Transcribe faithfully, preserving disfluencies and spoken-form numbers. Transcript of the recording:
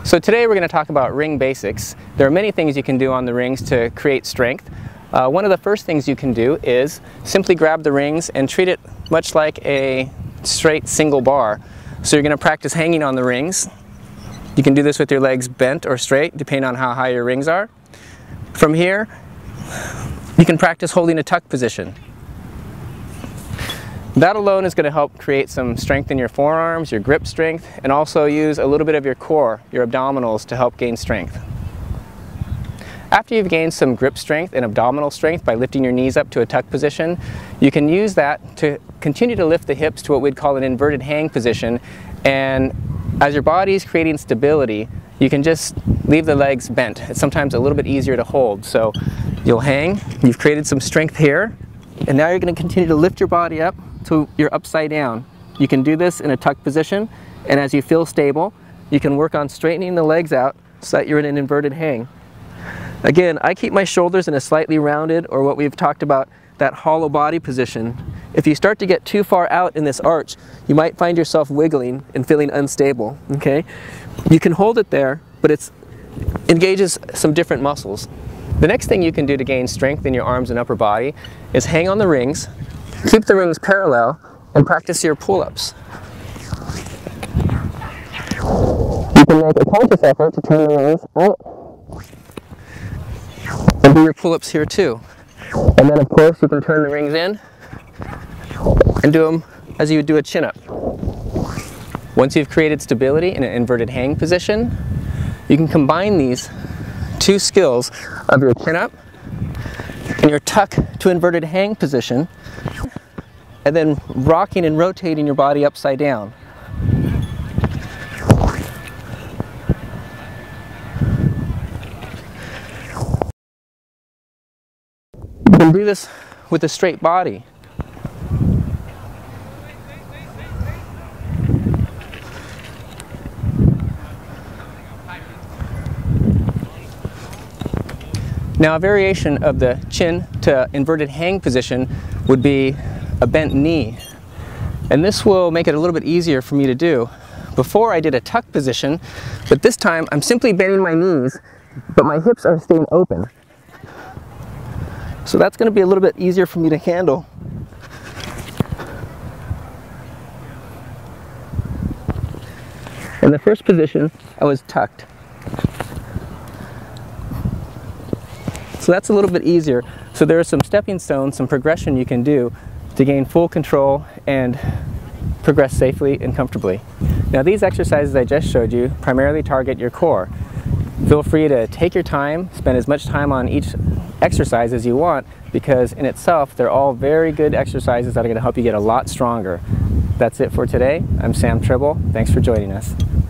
So today we're going to talk about ring basics. There are many things you can do on the rings to create strength. Uh, one of the first things you can do is simply grab the rings and treat it much like a straight single bar. So you're going to practice hanging on the rings. You can do this with your legs bent or straight, depending on how high your rings are. From here, you can practice holding a tuck position. That alone is going to help create some strength in your forearms, your grip strength, and also use a little bit of your core, your abdominals, to help gain strength. After you've gained some grip strength and abdominal strength by lifting your knees up to a tuck position, you can use that to continue to lift the hips to what we'd call an inverted hang position. And as your body's creating stability, you can just leave the legs bent. It's sometimes a little bit easier to hold. So you'll hang, you've created some strength here, and now you're going to continue to lift your body up so you're upside down. You can do this in a tuck position, and as you feel stable, you can work on straightening the legs out so that you're in an inverted hang. Again, I keep my shoulders in a slightly rounded, or what we've talked about, that hollow body position. If you start to get too far out in this arch, you might find yourself wiggling and feeling unstable, okay? You can hold it there, but it engages some different muscles. The next thing you can do to gain strength in your arms and upper body is hang on the rings, keep the rings parallel, and practice your pull-ups. You can make a conscious effort to turn the rings out and do your pull-ups here too. And then of course you can turn the rings in and do them as you would do a chin-up. Once you've created stability in an inverted hang position, you can combine these two skills of your chin-up and your tuck to inverted hang position, and then rocking and rotating your body upside down. You can do this with a straight body. Now, a variation of the chin to inverted hang position would be a bent knee. And this will make it a little bit easier for me to do. Before I did a tuck position, but this time I'm simply bending my knees, but my hips are staying open. So that's going to be a little bit easier for me to handle. In the first position, I was tucked. So that's a little bit easier. So there are some stepping stones, some progression you can do to gain full control and progress safely and comfortably. Now, these exercises I just showed you primarily target your core. Feel free to take your time, spend as much time on each exercise as you want, because in itself they're all very good exercises that are going to help you get a lot stronger. That's it for today. I'm Sam Tribble. Thanks for joining us.